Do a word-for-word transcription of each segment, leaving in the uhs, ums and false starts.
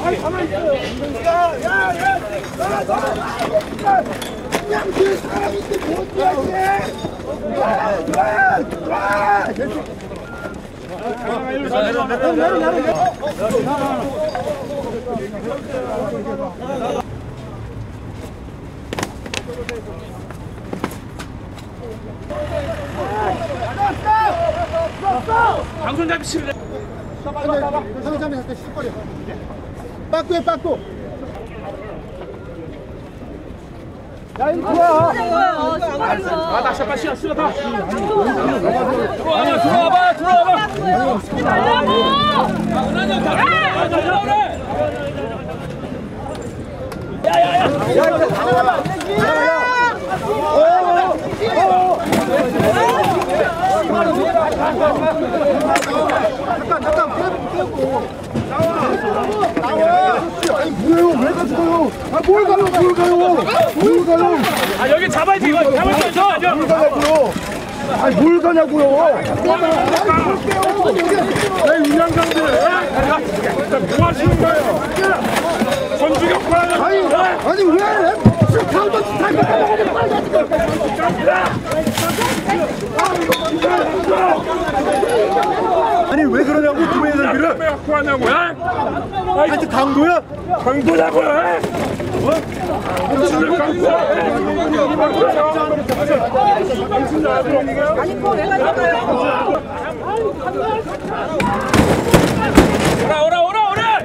그냥 그 사람인데 못 뛰어야지. 방송잡이 치래. 방송잡이 할때 실거려. 빠꾸해 빠꾸. 야 이거 좋아. 아 다시 한번 시간 시간 다. 들어와봐 들어와봐 들어와봐. 은환이 형 다. 들어오래. 야야야. 잠깐 잠깐 빼고 나와 나와. 아니 뭐예요? 왜 가져가요? 아뭘 가요? 뭘 가요? 뭘 가요? 아 여기 잡아야 돼 이거 잡을 수 있어. 뭘 가냐고요? 아니 뭘 가냐고요? 왜 운영장들 뭐 하시는 거예요? 선주경 과연 아니 아니 왜? 지금 강도 타기 가져가는 아니 왜 그러냐고 두 애들끼리 왜 갖고 하냐고요? 하여튼 강도야? 강도냐고요? 어? 당신들 강도야? 아니 그거 왜 가져가요? 오라 오라 오라 오라!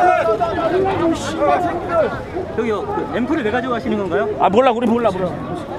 저기요, 그 앰플을 왜 가져가시는 건가요? 아 몰라 우리 몰라 몰라.